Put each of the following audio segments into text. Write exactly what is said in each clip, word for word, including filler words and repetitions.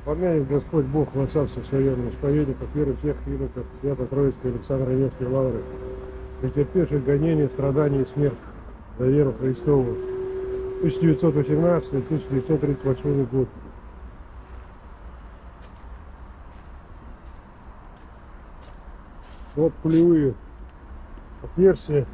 помянет Господь Бог во царстве своем исповедников, веры всех иноков, Свято-Троицкой Александра Невской лавры, претерпевших гонения, страдания и смерть за веру Христову. тысяча девятьсот восемнадцатый — тысяча девятьсот тридцать восьмой год. Вот пулевые отверстия.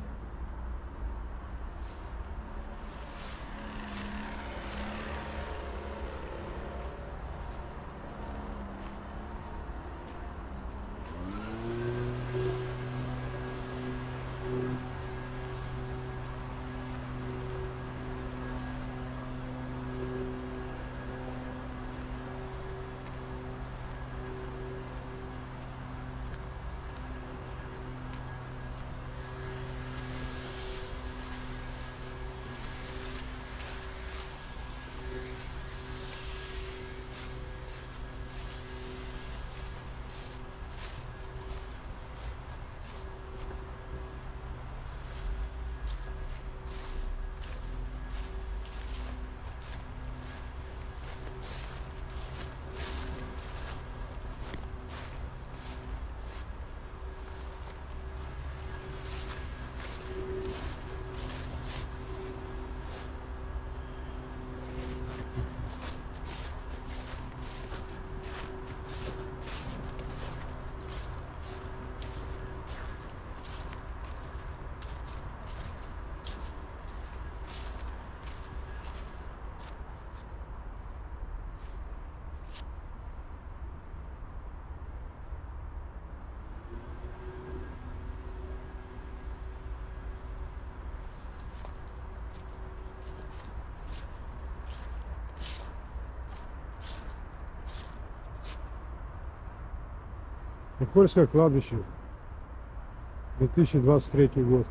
Никольское кладбище, две тысячи двадцать третий год.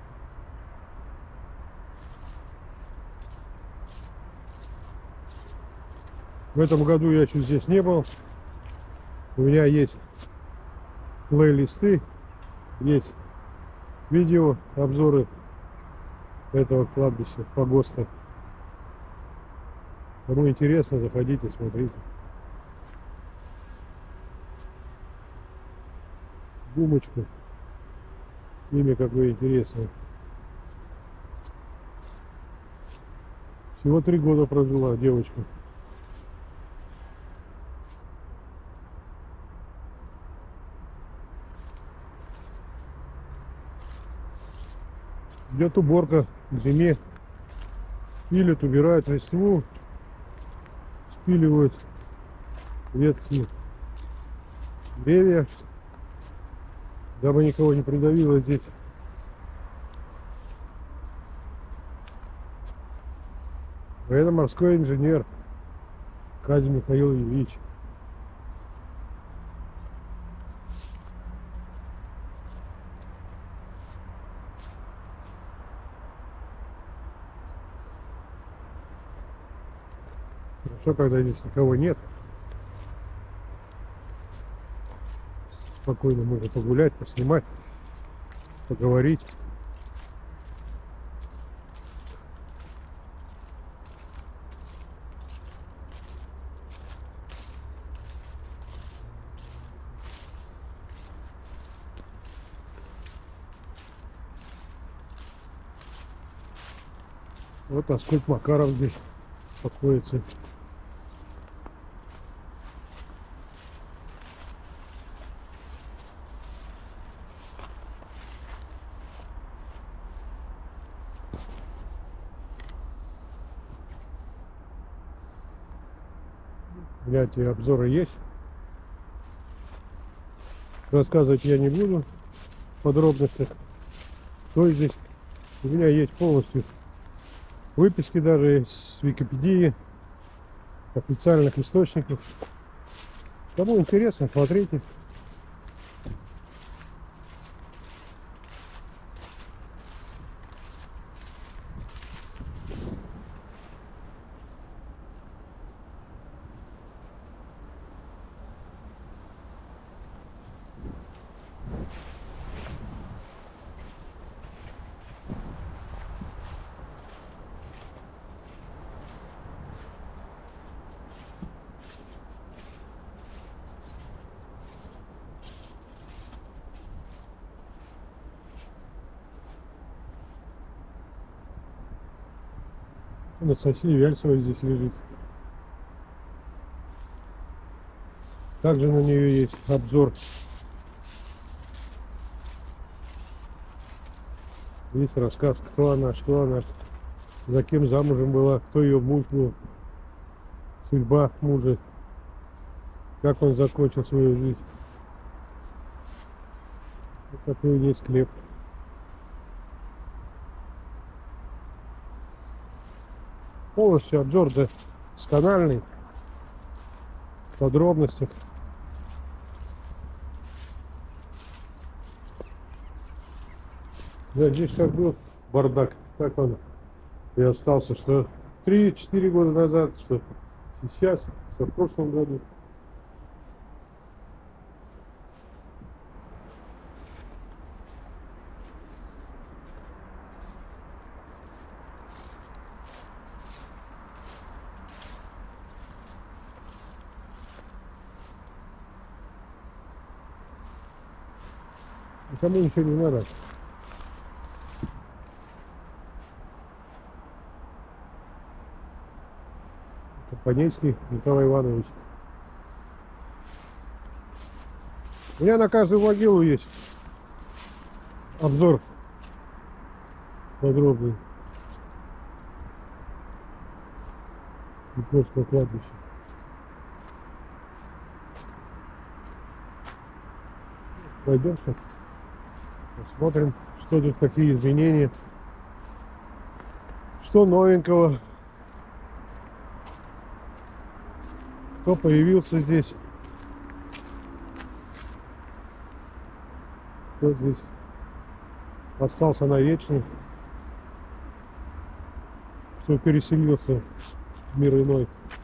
В этом году я чуть здесь не был. У меня есть плейлисты, есть видео, обзоры этого кладбища, погоста. Кому интересно, заходите, смотрите. Бумочка. Имя какое интересное. Всего три года прожила девочка. Идет уборка к зиме. Пилят, убирают листву, спиливают ветки, деревья, дабы никого не придавило здесь. А это морской инженер Кази Михаил Ильич. Хорошо, когда здесь никого нет. Спокойно можно погулять, поснимать, поговорить. Вот Аскольд Макаров здесь покоится. Эти обзоры есть. Рассказывать я не буду в подробностях. То есть здесь у меня есть полностью выписки даже с Википедии, официальных источников. Кому интересно, смотрите. Анастасия Вяльцева здесь лежит. Также на нее есть обзор. Здесь рассказ, кто она, что она, за кем замужем была, кто ее муж был, судьба мужа, как он закончил свою жизнь. Вот такой есть склеп. Полностью обзор доскональный, в подробностях. Да, здесь как был бардак, так он и остался, что три-четыре года назад, что сейчас, что в прошлом году. Никому ничего не надо. Компанейский Николай Иванович. У меня на каждую могилу есть обзор подробный Петровского кладбища. Пойдемте, посмотрим, что тут, какие изменения, что новенького, кто появился здесь, кто здесь остался навечно, кто переселился в мир иной.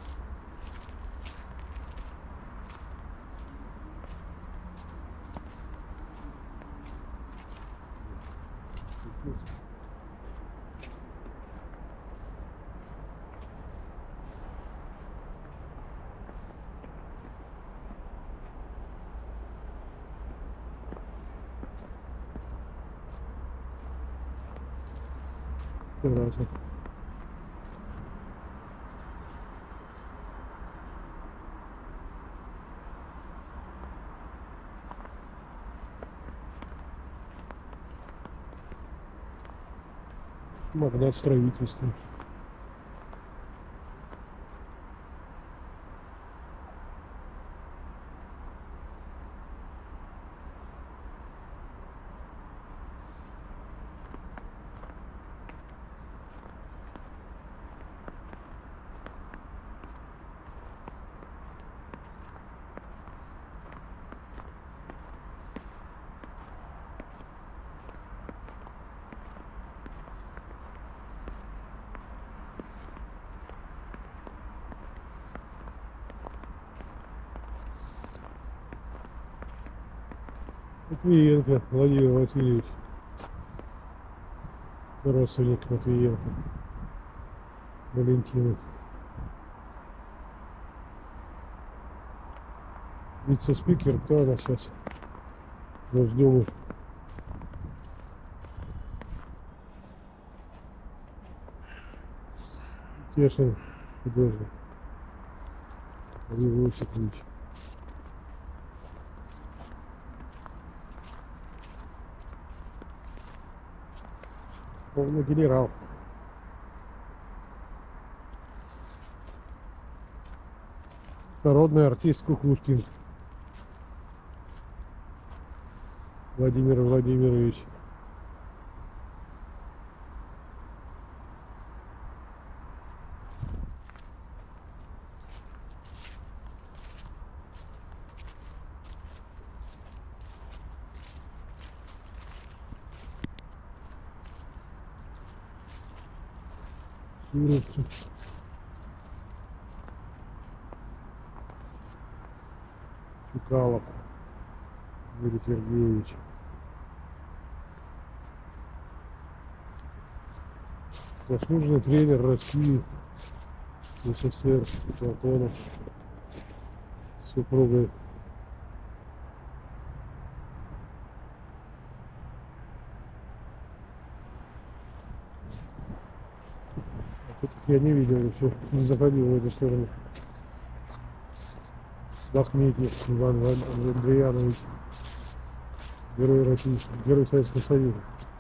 Раза. Магнат строительства. Матвиенко Владимир Васильевич, родственник Матвиенко Валентина. Вице-спикер, кто она сейчас? Госдумы. Тешин художник Владимир Осипович. Полный генерал. Народный артист Кукушкин Владимир Владимирович. Суровцев. Чукалов Юрий Сергеевич. Заслуженный тренер России, СССР Платонов с супругой. Этих я не видел еще, не заходил в эту сторону. Бахметьев Иван Андреянович, герой России, герой Советского Союза.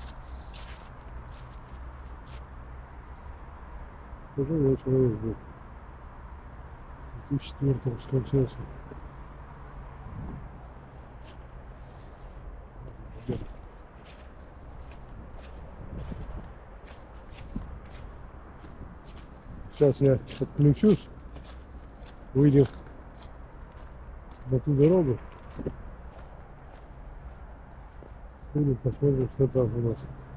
Пожилой человек был. В две тысячи четвёртом скончался. Сейчас я подключусь, выйдем на ту дорогу, и посмотрим, что там у нас.